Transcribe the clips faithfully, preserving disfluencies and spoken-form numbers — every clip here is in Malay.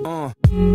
Uh.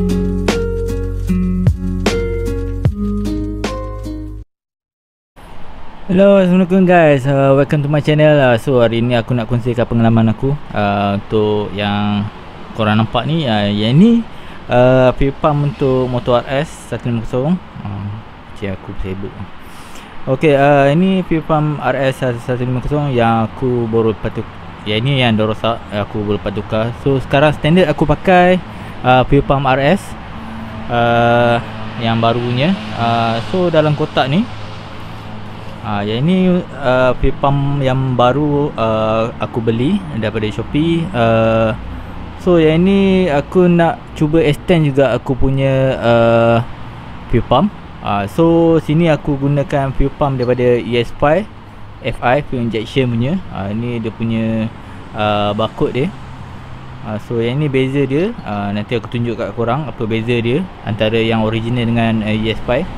Hello, Assalamualaikum guys, uh, welcome to my channel. uh, So hari ni aku nak kongsikan pengalaman aku uh, untuk yang korang nampak ni. uh, Yang ni uh, fuel pump untuk motor R S seratus lima puluh. uh, Cik aku sibuk. Ok, uh, ini fuel pump R S seratus lima puluh yang aku baru lepas tu. Yang ni yang dah rosak, aku baru lepas tukar. So sekarang standard aku pakai uh, fuel pump R S uh, yang barunya. uh, So dalam kotak ni, Ha, yang ini uh, fuel pump yang baru uh, aku beli daripada Shopee. uh, So yang ini aku nak cuba extend juga aku punya uh, fuel pump. uh, So sini aku gunakan fuel pump daripada E S lima F I, fuel injection punya. uh, Ini dia punya uh, barcode dia. uh, So yang ini beza dia. uh, Nanti aku tunjuk kat korang apa beza dia antara yang original dengan uh, E S lima.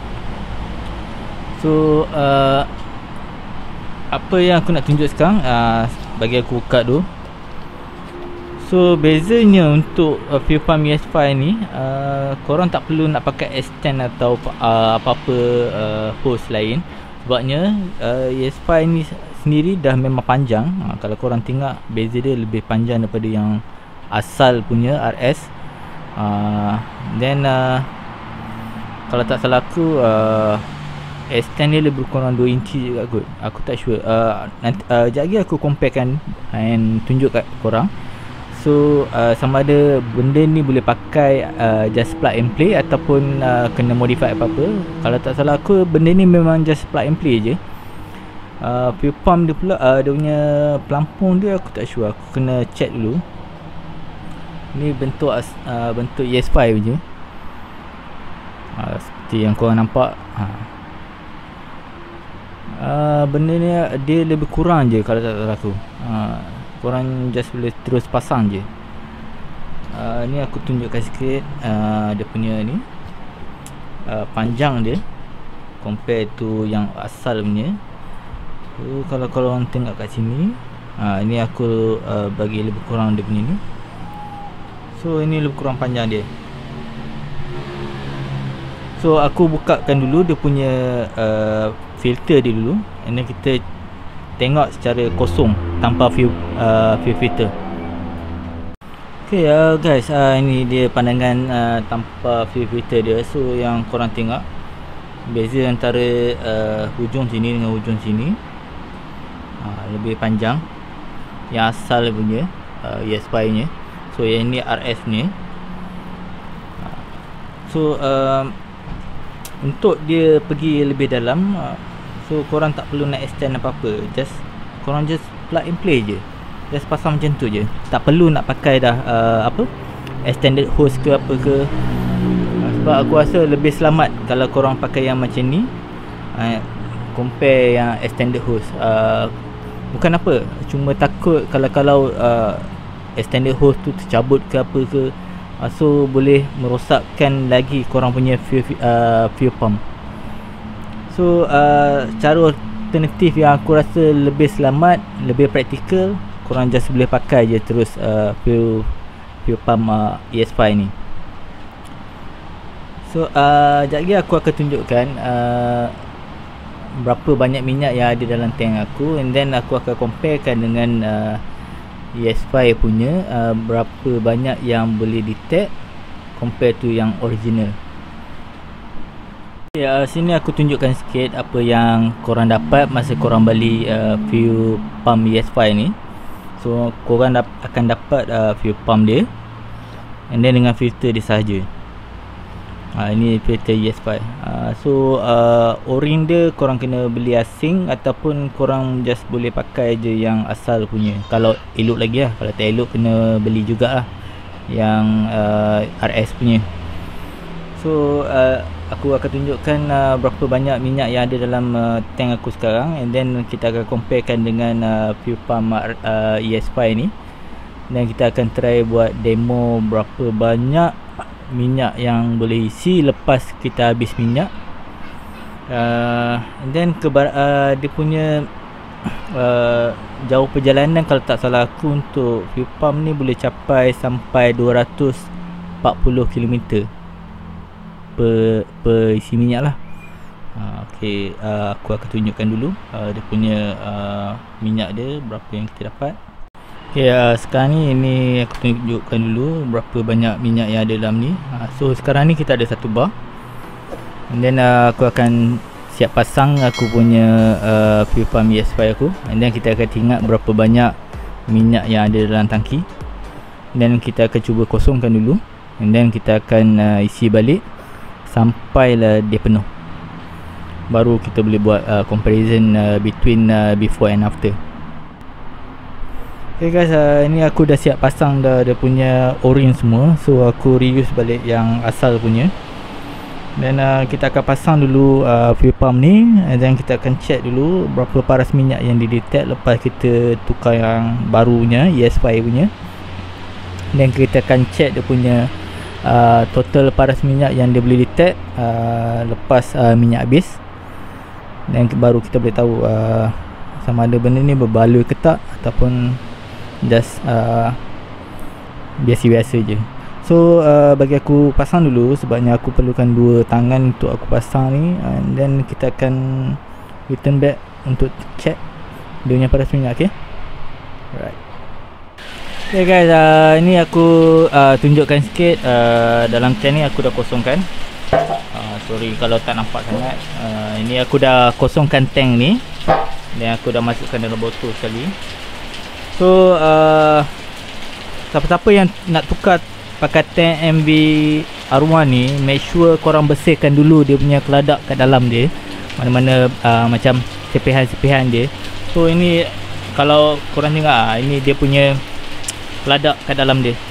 So uh, apa yang aku nak tunjuk sekarang, uh, bagi aku buka dulu. So bezanya untuk uh, fuel pump E S lima ni, uh, korang tak perlu nak pakai extend atau uh, apa-apa uh, hose lain. Sebabnya uh, E S lima ni sendiri dah memang panjang. uh, Kalau korang tengok, beza dia lebih panjang daripada yang asal punya R S. uh, Then uh, kalau tak salah aku, uh, extend dia lebih kurang dua inci juga kot. Aku tak sure. uh, Nanti uh, sekejap lagi aku comparekan and tunjuk kat korang. So uh, sama ada benda ni boleh pakai uh, just plug and play ataupun uh, kena modify apa-apa. Kalau tak salah aku, benda ni memang just plug and play je. uh, Fuel pump dia pula, uh, dia punya pelampung dia aku tak sure. Aku kena check dulu. Ni bentuk uh, bentuk E S lima je. uh, Seperti yang korang nampak. uh. Uh, benda ni dia lebih kurang je kalau tak salah aku. uh, Korang just boleh terus pasang je. uh, Ni aku tunjukkan sikit uh, dia punya ni, uh, panjang dia compare tu yang asal punya. So kalau korang tengok kat sini, uh, ni aku uh, bagi lebih kurang dia punya ni. So ini lebih kurang panjang dia. So aku bukakan dulu dia punya uh, filter dia dulu. And then kita tengok secara kosong tanpa fuel, uh, fuel filter. Okay uh, guys, uh, ini dia pandangan uh, tanpa fuel filter dia. So yang korang tengok beza antara uh, hujung sini dengan hujung sini, uh, lebih panjang yang asal punya uh, E S lima nya. So yang ni R S ni. uh, So uh, untuk dia pergi lebih dalam, uh, so korang tak perlu nak extend apa-apa. Just korang just plug and play je. Just pasang macam tu je. Tak perlu nak pakai dah uh, apa extended hose ke apa ke. uh, Sebab aku rasa lebih selamat kalau korang pakai yang macam ni, uh, compare yang extended hose. uh, Bukan apa, cuma takut kalau-kalau uh, extended hose tu tercabut ke apa ke, uh, so boleh merosakkan lagi korang punya fuel, uh, fuel pump. So uh, cara alternatif yang aku rasa lebih selamat, lebih praktikal, korang just boleh pakai je terus uh, fuel, fuel pump uh, E S lima ni. So uh, sekejap lagi aku akan tunjukkan uh, berapa banyak minyak yang ada dalam tank aku. And then aku akan comparekan dengan uh, E S lima punya, uh, berapa banyak yang boleh detect compare to yang original. Ya, sini aku tunjukkan sikit apa yang korang dapat masa korang beli uh, fuel pump E S lima ni. So korang dap akan dapat uh, fuel pump dia, and then dengan filter dia sahaja. uh, Ini filter E S lima. uh, So uh, o-ring dia korang kena beli asing ataupun korang just boleh pakai je yang asal punya. Kalau elok lagi lah. Kalau tak elok kena beli jugalah yang uh, R S punya. So uh, aku akan tunjukkan uh, berapa banyak minyak yang ada dalam uh, tank aku sekarang. And then kita akan comparekan dengan uh, fuel pump uh, E S lima ni. Dan kita akan try buat demo berapa banyak minyak yang boleh isi lepas kita habis minyak. uh, And then kebar uh, dia punya uh, jauh perjalanan kalau tak salah aku untuk fuel pump ni boleh capai sampai dua ratus empat puluh kilometer per, per isi minyak lah. uh, ok, uh, aku akan tunjukkan dulu uh, dia punya uh, minyak dia berapa yang kita dapat. ok, uh, sekarang ni ini aku tunjukkan dulu berapa banyak minyak yang ada dalam ni. uh, so sekarang ni kita ada satu bar, and then uh, aku akan siap pasang aku punya uh, fuel pump E S five aku, and then kita akan tengok berapa banyak minyak yang ada dalam tangki, dan kita akan cuba kosongkan dulu, and then kita akan uh, isi balik sampailah dia penuh, baru kita boleh buat uh, comparison uh, between uh, before and after. Ok guys, uh, ini aku dah siap pasang dah dia punya o-ring semua, so aku reuse balik yang asal punya. Dan uh, kita akan pasang dulu uh, fuel pump ni, and then kita akan check dulu berapa paras minyak yang didetect lepas kita tukar yang barunya E S five punya. Dan kita akan check dia punya uh, total paras minyak yang dia boleh detect uh, lepas uh, minyak habis, dan baru kita boleh tahu uh, sama ada benda ni berbaloi ke tak, ataupun just uh, biasa-biasa je. So uh, bagi aku pasang dulu, sebabnya aku perlukan dua tangan untuk aku pasang ni, and then kita akan return back untuk check dia punya paras minyak. Okay, alright. Okay guys, uh, ini aku uh, tunjukkan sikit uh, dalam tank ni aku dah kosongkan. uh, sorry kalau tak nampak sangat. uh, ini aku dah kosongkan tank ni, dan aku dah masukkan dalam botol sekali. So uh, siapa-siapa yang nak tukar pakai tank M V R one ni, make sure korang bersihkan dulu dia punya keladak kat dalam dia, mana-mana uh, macam sepihan-sepihan dia. So ini kalau korang tengok, uh, ini dia punya keladak kat dalam dia.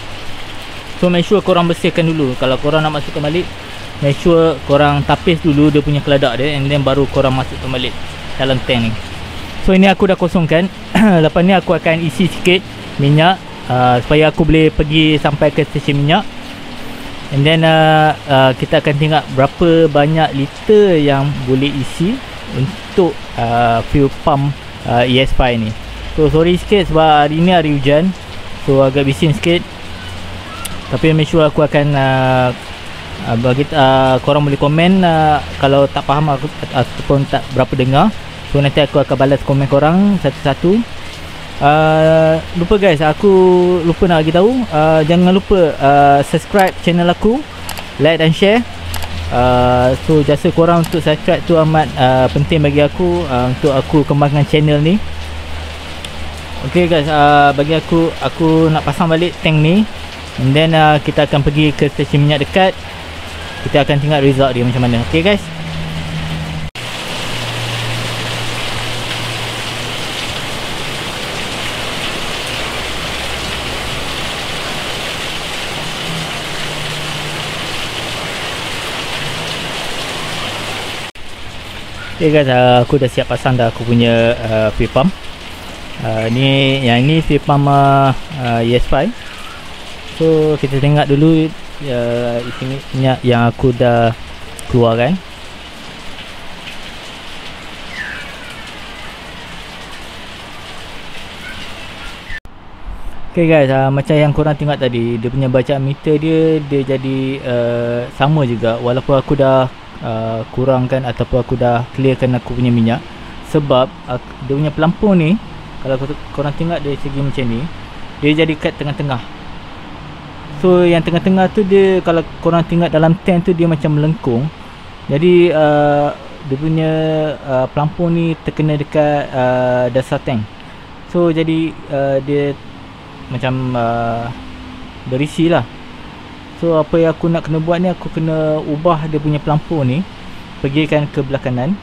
So make sure korang bersihkan dulu. Kalau korang nak masukkan balik, make sure korang tapis dulu dia punya keladak dia, and then baru korang masukkan balik dalam tank ni. So ini aku dah kosongkan. Lepas ni aku akan isi sikit minyak, Uh, supaya aku boleh pergi sampai ke stesen minyak, and then uh, uh, kita akan tengok berapa banyak liter yang boleh isi untuk uh, fuel pump uh, E S five ni. So sorry sikit sebab hari ni hari hujan, so agak bising sikit, tapi make sure aku akan uh, uh, bagi uh, korang boleh komen uh, kalau tak faham aku ataupun tak berapa dengar. So nanti aku akan balas komen korang satu-satu. Uh, lupa guys, aku lupa nak bagi tahu, uh, jangan lupa uh, subscribe channel aku, like dan share. uh, So jasa korang untuk subscribe tu amat uh, penting bagi aku, uh, untuk aku kembangkan channel ni. Ok guys, uh, bagi aku, aku nak pasang balik tank ni, and then uh, kita akan pergi ke stesen minyak dekat. Kita akan tengok result dia macam mana. Ok guys. Okay guys, uh, aku dah siap pasang dah aku punya uh, fuel pump. uh, ni yang ini fuel pump uh, uh, E S five. So kita tengok dulu uh, isi minyak yang aku dah keluarkan. Okay guys, uh, macam yang korang tengok tadi, dia punya bacaan meter dia dia jadi uh, sama juga, walaupun aku dah Uh, kurangkan ataupun aku dah clearkan aku punya minyak. Sebab uh, dia punya pelampung ni, kalau korang tengok dari segi macam ni, dia jadi kat tengah-tengah. So yang tengah-tengah tu dia, kalau korang tengok dalam tank tu dia macam melengkung. Jadi uh, dia punya uh, pelampung ni terkena dekat uh, dasar tank. So jadi uh, dia macam uh, berisi lah. So apa yang aku nak kena buat ni, aku kena ubah dia punya pelampung ni, pergikan ke belah kanan,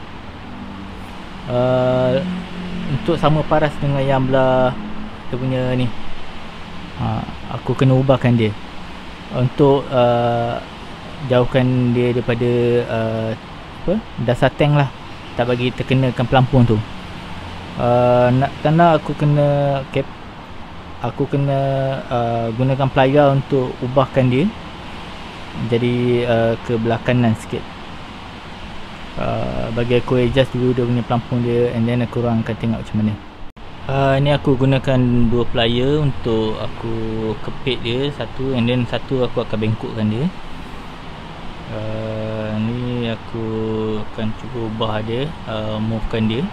uh, untuk sama paras dengan yang belah dia punya ni. ha, Aku kena ubahkan dia untuk uh, jauhkan dia daripada uh, apa, dasar tank lah, tak bagi terkenakan pelampung tu. uh, Nak tanda aku kena cap, aku kena uh, gunakan plier untuk ubahkan dia jadi uh, ke belah kanan sikit. uh, Bagi aku adjust dulu dia punya pelampung dia, and then aku orang akan tengok macam mana. Uh, ni aku gunakan dua plier untuk aku kepit dia satu, and then satu aku akan bengkokkan dia. Uh, ni aku akan cuba ubah dia, uh, movekan dia.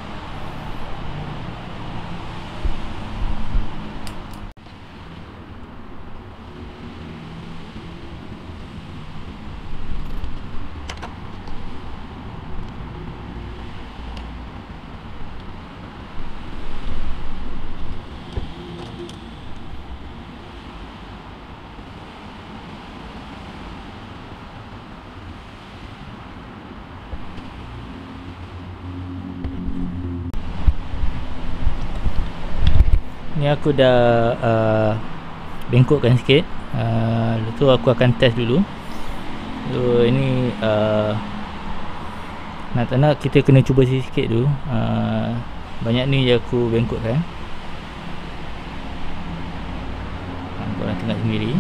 Ni aku dah uh, bengkokkan sikit. uh, Lepas tu aku akan test dulu. So ini uh, nak tak nak kita kena cuba sikit dulu. uh, Banyak ni je aku bengkokkan. uh, Korang tengok sendiri.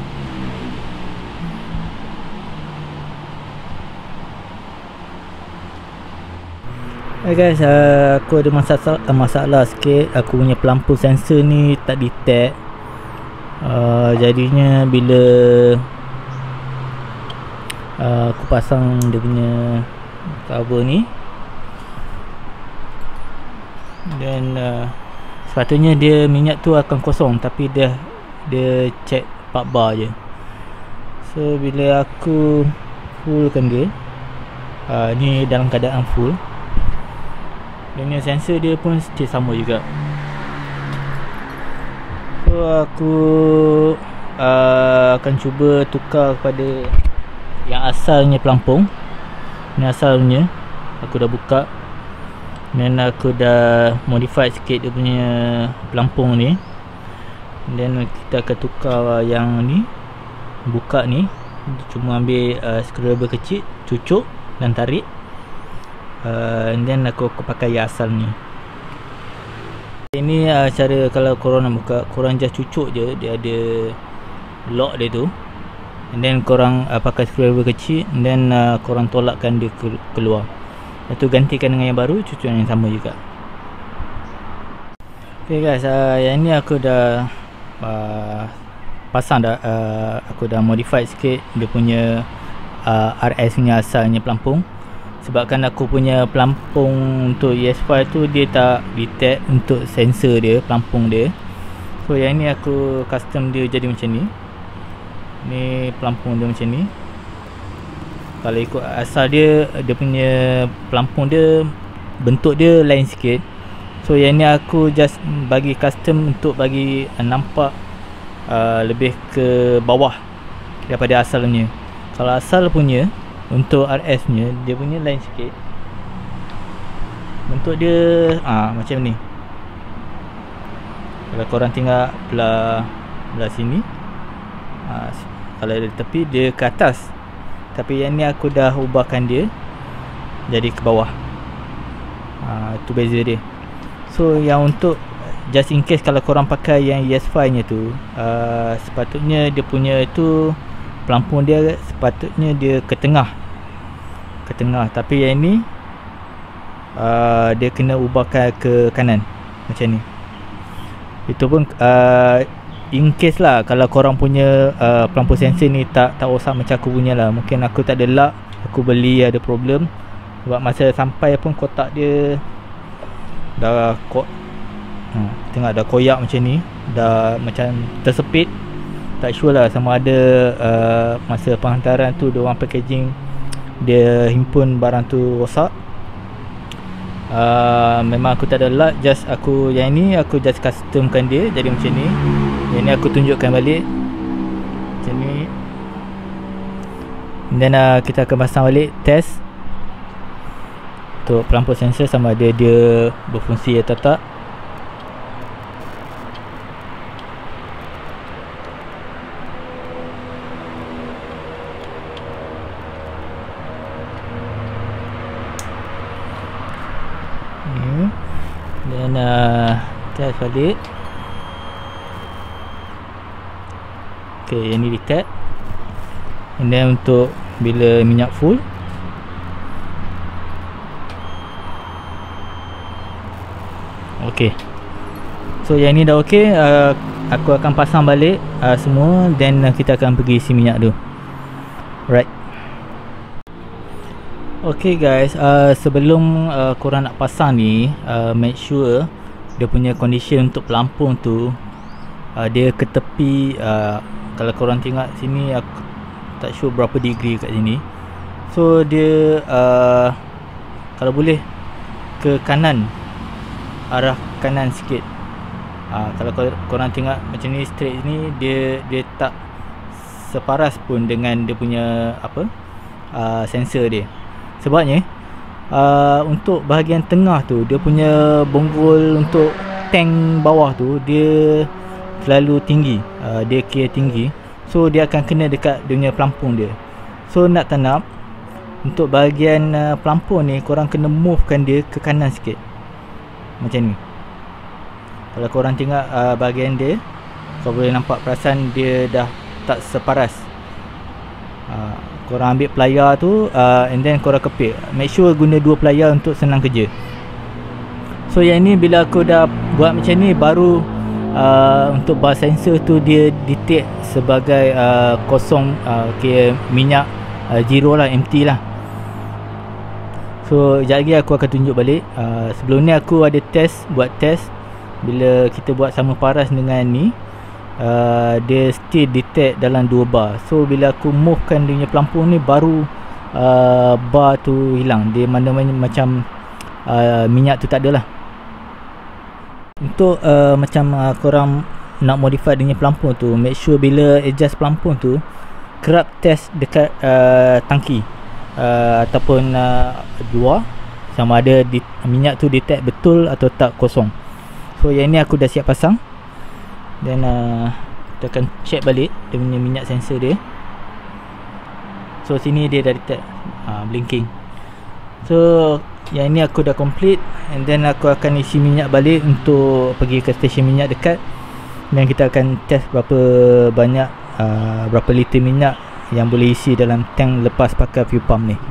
Hai guys, uh, aku ada masalah, masalah sikit. Aku punya pelampung sensor ni tak detect. uh, Jadinya bila uh, aku pasang dia punya cover ni, dan uh, sepatutnya dia minyak tu akan kosong, tapi dia dia check empat bar je. So bila aku fullkan dia, uh, ni dalam keadaan full, dan sensor dia pun still sama juga. So aku uh, akan cuba tukar kepada yang asalnya pelampung. Ni asalnya aku dah buka, dan aku dah modify sikit dia punya pelampung ni. Dan kita akan tukar yang ni, buka ni, cuma ambil uh, screwdriver kecil, cucuk dan tarik. Uh, and then aku, aku pakai yang asal ni. Ini uh, cara kalau korang nak buka, korang just cucuk je, dia ada lock dia tu, and then korang uh, pakai screwdriver kecil, and then uh, korang tolakkan dia ke keluar. Lepas tu gantikan dengan yang baru, cucuk yang sama juga. Ok guys, uh, yang ni aku dah uh, pasang dah, uh, aku dah modify sikit dia punya uh, R S nya asalnya pelampung. Sebabkan aku punya pelampung untuk E S five tu dia tak detect untuk sensor dia, pelampung dia. So yang ni aku custom dia jadi macam ni. Ni pelampung dia macam ni. Kalau ikut asal dia, dia punya pelampung dia bentuk dia lain sikit. So yang ni aku just bagi custom untuk bagi uh, nampak uh, lebih ke bawah daripada asalnya. Kalau asal punya untuk R S nya, dia punya lain sikit. Bentuk dia ah macam ni. Kalau korang tengok belah belah sini, ah, kalau dari tepi dia ke atas. Tapi yang ni aku dah ubahkan dia jadi ke bawah. Ah, tu beza dia. So yang untuk just in case kalau korang pakai yang E S five nya tu, ah, sepatutnya dia punya tu pelampung dia sepatutnya dia ke tengah. Ke tengah, tapi yang ni uh, dia kena ubahkan ke kanan macam ni. Itu pun uh, in case lah kalau korang punya uh, pelampung sensor ni tak tak rosak macam aku punya lah. Mungkin aku tak ada luck, aku beli ada problem. Sebab masa sampai pun kotak dia dah ko hmm, tengok dah koyak macam ni, dah macam tersepit. Tak sure lah sama ada uh, masa penghantaran tu diorang packaging dia himpun barang tu rosak. uh, Memang aku tak ada luck. Just aku yang ni aku just customkan dia jadi macam ni. Yang ni aku tunjukkan balik macam ni. Dan uh, kita akan pasang balik test untuk pelampung sensor sama ada dia berfungsi atau tak. Dan uh, test balik. Ok, yang ni detect. And then untuk bila minyak full, ok. So So yang ni dah okey, uh, aku akan pasang balik uh, semua, then uh, kita akan pergi isi minyak tu. Right. Okay guys, uh, sebelum uh, korang nak pasang ni, uh, make sure dia punya condition untuk pelampung tu uh, dia ke tepi. uh, Kalau korang tengok sini, aku tak sure berapa degree kat sini. So dia uh, kalau boleh ke kanan, arah kanan sikit. uh, Kalau korang tengok macam ni straight ni, dia dia tak separas pun dengan dia punya apa uh, sensor dia. Sebabnya uh, untuk bahagian tengah tu, dia punya bonggol untuk tank bawah tu dia terlalu tinggi, uh, dia kira tinggi. So dia akan kena dekat dia punya pelampung dia. So nak tak nak, untuk bahagian uh, pelampung ni korang kena movekan dia ke kanan sikit, macam ni. Kalau korang tengok uh, bahagian dia, korang boleh nampak perasan dia dah tak separas. uh, Korang ambil pelayar tu uh, and then korang kepit. Make sure guna dua pelayar untuk senang kerja. So yang ni bila aku dah buat macam ni, baru uh, untuk bar sensor tu dia detect sebagai uh, kosong, uh, okay, minyak uh, zero lah, empty lah. So sekejap lagi aku akan tunjuk balik. uh, Sebelum ni aku ada test, buat test. Bila kita buat sama paras dengan ni, Uh, dia still detect dalam dua bar. So bila aku movekan dia punya pelampung ni, baru uh, bar tu hilang. Dia mana-mana macam uh, minyak tu tak ada lah. Untuk uh, macam uh, korang nak modify dia punya pelampung tu, make sure bila adjust pelampung tu, kerap test dekat uh, tangki uh, ataupun uh, luar, sama ada di, minyak tu detect betul atau tak kosong. So yang ni aku dah siap pasang. Dan uh, kita akan check balik dia punya minyak sensor dia. So sini dia dah detect uh, blinking. So yang ini aku dah complete. And then aku akan isi minyak balik untuk pergi ke stesen minyak dekat. Dan kita akan test berapa banyak, uh, berapa liter minyak yang boleh isi dalam tank lepas pakai fuel pump ni.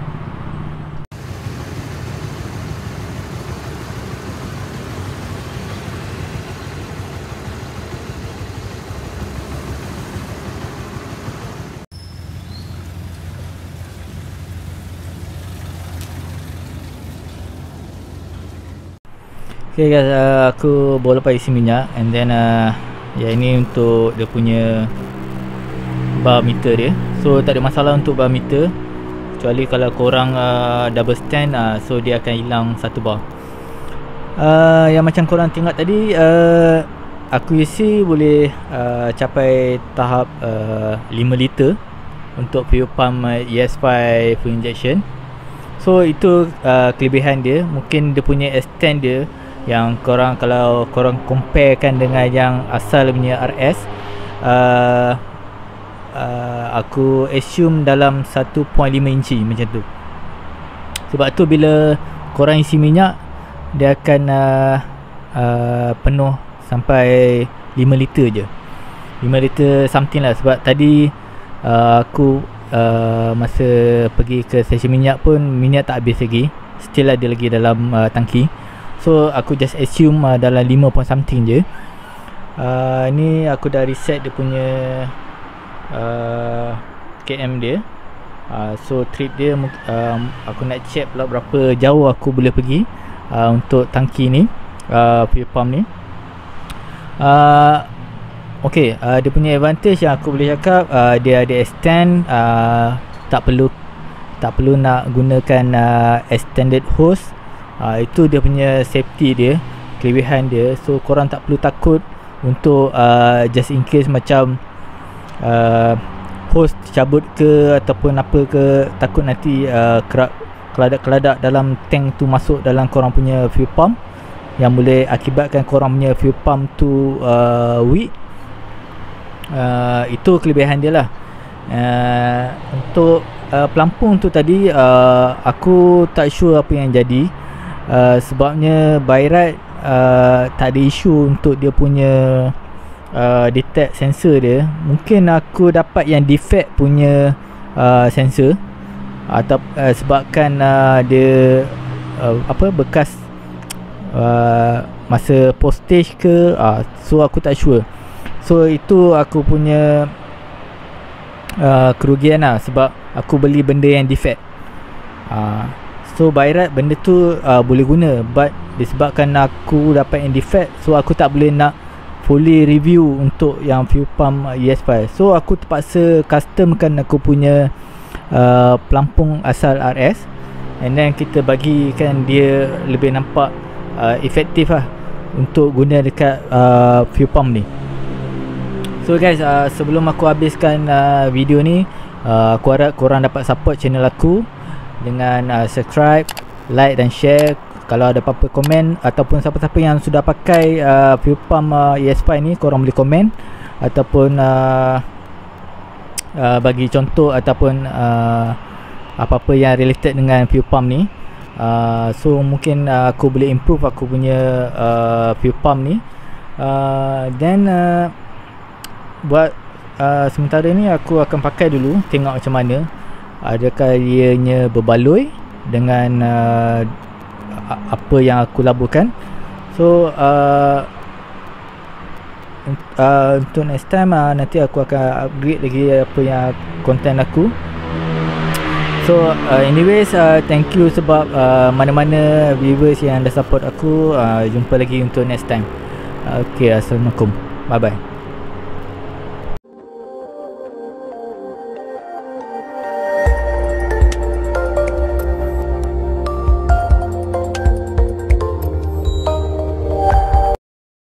Okay guys, uh, aku baru lepas isi minyak. And then uh, ya ini untuk dia punya bar meter dia. So tak ada masalah untuk bar meter, kecuali kalau korang uh, double stand, uh, so dia akan hilang satu bar. uh, Yang macam korang tengok tadi, uh, aku isi boleh uh, capai tahap uh, lima liter untuk fuel pump uh, E S five full injection. So itu uh, kelebihan dia. Mungkin dia punya extend dia, yang korang kalau korang comparekan dengan yang asal punya R S, uh, uh, aku assume dalam satu perpuluhan lima inci macam tu. Sebab tu bila korang isi minyak, dia akan uh, uh, penuh sampai lima liter je, lima liter something lah. Sebab tadi uh, aku uh, masa pergi ke stesen minyak pun minyak tak habis lagi, still ada lagi dalam uh, tangki. So aku just assume uh, dalam lima point something je. uh, Ni aku dah reset dia punya uh, K M dia. uh, So trip dia, uh, aku nak check pula berapa jauh aku boleh pergi uh, untuk tangki ni, uh, fuel pump ni. uh, Okay, uh, dia punya advantage yang aku boleh cakap, uh, dia ada extend, uh, tak perlu tak perlu nak gunakan uh, extended hose. Uh, itu dia punya safety dia, kelebihan dia. So korang tak perlu takut untuk uh, just in case macam uh, hose cabut ke ataupun apa ke, takut nanti uh, keladak-keladak dalam tank tu masuk dalam korang punya fuel pump, yang boleh akibatkan korang punya fuel pump tu uh, weak. Uh, itu kelebihan dia lah. uh, Untuk uh, pelampung tu tadi, uh, aku tak sure apa yang jadi. Uh, sebabnya by right uh, tak ada isu untuk dia punya uh, detect sensor dia. Mungkin aku dapat yang defect punya uh, sensor, atau uh, sebabkan uh, dia uh, apa bekas uh, masa postage ke, uh, so aku tak sure. So itu aku punya uh, kerugian lah, sebab aku beli benda yang defect. uh, So by right benda tu uh, boleh guna, but disebabkan aku dapat yang defect, so aku tak boleh nak fully review untuk yang fuel pump E S five. So aku terpaksa customkan aku punya uh, pelampung asal R S, and then kita bagikan dia lebih nampak uh, efektif lah untuk guna dekat uh, fuel pump ni. So guys, uh, sebelum aku habiskan uh, video ni, uh, aku harap korang dapat support channel aku dengan uh, subscribe, like dan share. Kalau ada apa-apa komen, ataupun siapa-siapa yang sudah pakai uh, fuel pump uh, E S five ni, korang boleh komen ataupun uh, uh, bagi contoh ataupun uh, apa-apa yang related dengan fuel pump ni. uh, So mungkin uh, aku boleh improve aku punya uh, fuel pump ni. uh, Then uh, buat uh, sementara ni aku akan pakai dulu, tengok macam mana, adakah ianya berbaloi dengan uh, apa yang aku laburkan. So uh, uh, untuk next time uh, nanti aku akan upgrade lagi apa yang konten aku. So uh, anyways, uh, thank you sebab uh, mana-mana viewers yang dah support aku. uh, Jumpa lagi untuk next time. uh, Okay, Assalamualaikum, bye bye.